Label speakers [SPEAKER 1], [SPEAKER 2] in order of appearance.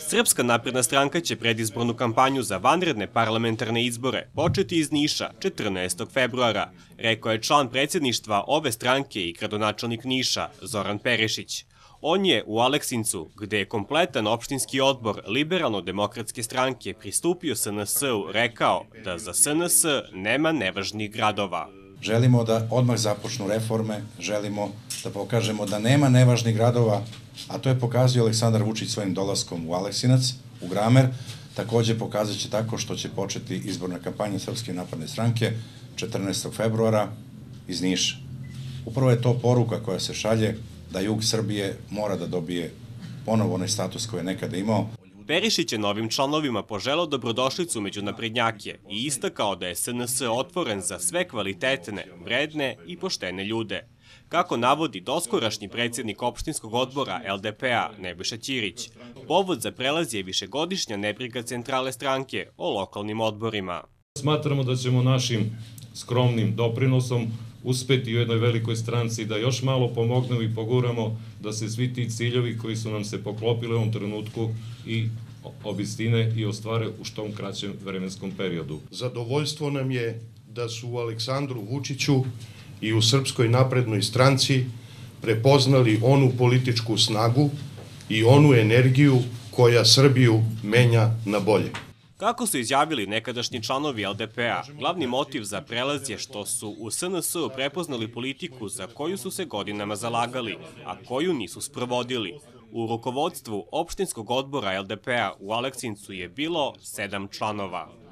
[SPEAKER 1] Srpska napredna stranka će predizbornu kampanju za vanredne parlamentarne izbore početi iz Niša 14. februara, rekao je član predsjedništva ove stranke i gradonačelnik Niša Zoran Perišić. On je u Aleksincu, gde je kompletan opštinski odbor Liberalno-demokratske stranke pristupio SNS-u, rekao da za SNS nema nevažnih gradova.
[SPEAKER 2] Želimo da odmah započnu reforme, želimo da pokažemo da nema nevažnih gradova, a to je pokazao Aleksandar Vučić svojim dolaskom u Aleksinac, u Gramer. Takođe pokazat će tako što će početi izborna kampanja Srpske napredne stranke 14. februara iz Niša. Upravo je to poruka koja se šalje da jug Srbije mora da dobije ponovo onaj status koji je nekada imao.
[SPEAKER 1] Perišić je novim članovima poželao dobrodošlicu među naprednjake i istakao da je SNS otvoren za sve kvalitetne, vredne i poštene ljude. Kako navodi doskorašnji predsjednik opštinskog odbora LDP-a Nebojša Ćirić, povod za prelaz je višegodišnja nebriga centrale stranke o lokalnim odborima.
[SPEAKER 3] Smatramo da ćemo našim skromnim doprinosom uspeti u jednoj velikoj stranci da još malo pomognemo i poguramo da se svi ti ciljevi koji su nam se poklopili u ovom trenutku i obistine i ostvare u što kraćem vremenskom periodu.
[SPEAKER 4] Zadovoljstvo nam je da su u Aleksandru Vučiću i u Srpskoj naprednoj stranci prepoznali onu političku snagu i onu energiju koja Srbiju menja na bolje.
[SPEAKER 1] Kako su izjavili nekadašnji članovi LDP-a, glavni motiv za prelaz je što su u SNS-u prepoznali politiku za koju su se godinama zalagali, a koju nisu sprovodili. U rukovodstvu opštinskog odbora LDP-a u Aleksincu je bilo 7 članova.